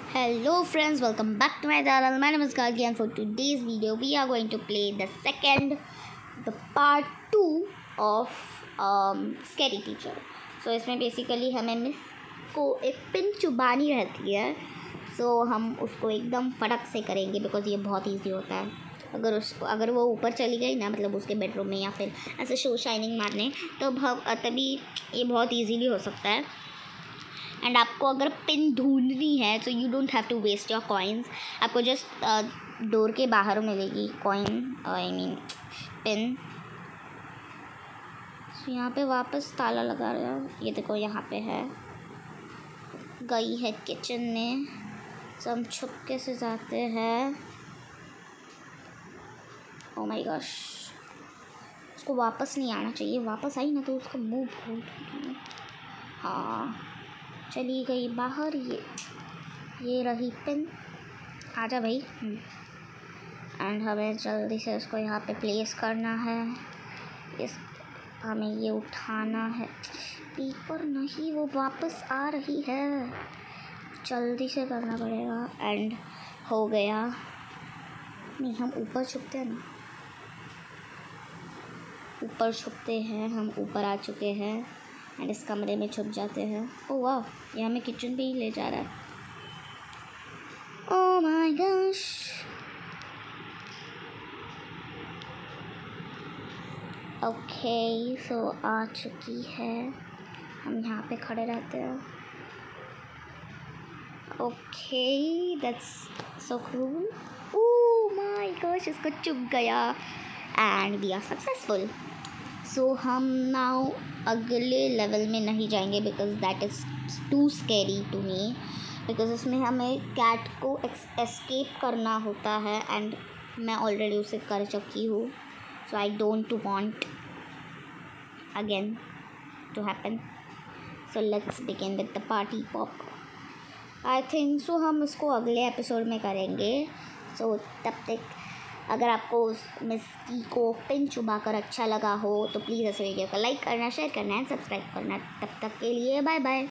Hello friends, welcome back to my channel. My name is Kaki and for today's video we are going to play the part 2 of Scary Teacher. So इसमें basically हमें miss को एक pin चुबानी रहती है. सो हम उसको एकदम फटक से करेंगे बिकॉज ये बहुत ईजी होता है. अगर वो ऊपर चली गई ना, मतलब उसके बेडरूम में या फिर ऐसे शो शाइनिंग मारने, तो तभी ये बहुत ईजीली हो सकता है. एंड आपको अगर पिन ढूंढनी है तो you don't have to waste your coins. आपको जस्ट डोर के बाहर मिलेगी कॉइन, आई मीन पिन. तो यहाँ पे वापस ताला लगा रहा है. ये देखो यहाँ पे है, गई है किचन में. तो हम छुपके से जाते हैं. ओ माय गॉश, उसको वापस नहीं आना चाहिए. वापस आई ना तो उसका मुंह भूल. हाँ, चली गई बाहर. ये रही पिन. आजा भाई. एंड हमें जल्दी से इसको यहाँ पे प्लेस करना है. हमें ये उठाना है. पेपर नहीं, वो वापस आ रही है. जल्दी से करना पड़ेगा. एंड हो गया. नहीं, हम ऊपर छुपते हैं ना. ऊपर छुपते हैं. हम ऊपर आ चुके हैं एंड इस कमरे में छुप जाते हैं. ओह वाह, ये हमें किचन पे ही ले जा रहा है. Oh my gosh. Okay, so आ चुकी है. हम यहाँ पे खड़े रहते हैं. Okay, that's so cool. Oh my gosh, इसको चुप गया and we are successful. So हम नाउ अगले लेवल में नहीं जाएंगे because that is too scary to me. Because इसमें हमें कैट को एस्केप करना होता है एंड मैं ऑलरेडी उसे कर चुकी हूँ. So I don't want again to happen. So let's begin with the party pop. I think so हम इसको अगले एपिसोड में करेंगे. सो तब तक अगर आपको उस मिस्टी को पिन चुबा कर अच्छा लगा हो तो प्लीज़ इस वीडियो को लाइक करना, शेयर करना एंड सब्सक्राइब करना. तब तक के लिए बाय बाय.